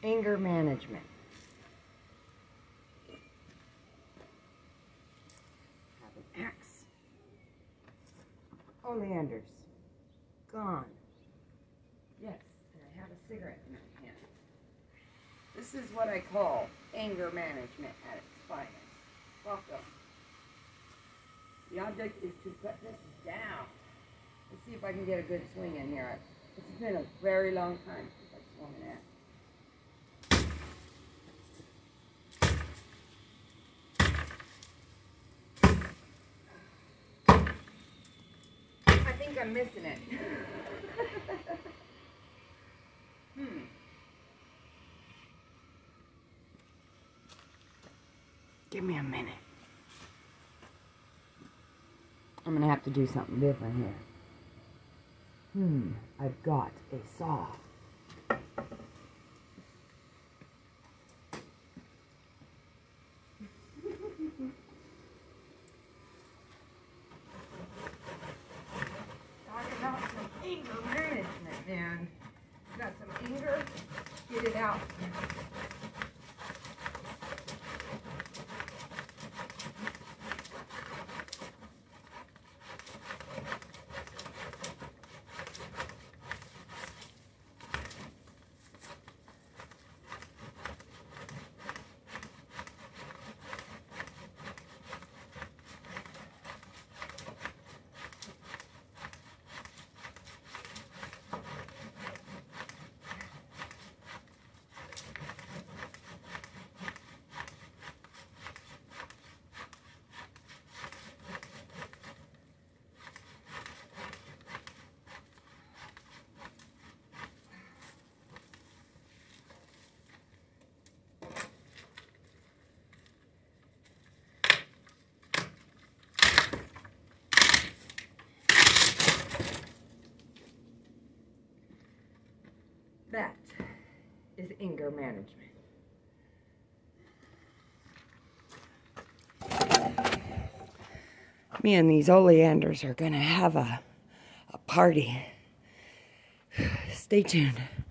Anger management. Have an axe. Oleanders. Gone. Yes, and I have a cigarette in my hand. This is what I call anger management at its finest. Welcome. The object is to cut this down. Let's see if I can get a good swing in here. It's been a very long time since I've swung an axe. I think I'm missing it. Give me a minute. I'm gonna have to do something different here. I've got a saw. Talk about some anger management, man. You got some anger? Get it out. That is anger management. Me and these oleanders are gonna have a party. Stay tuned.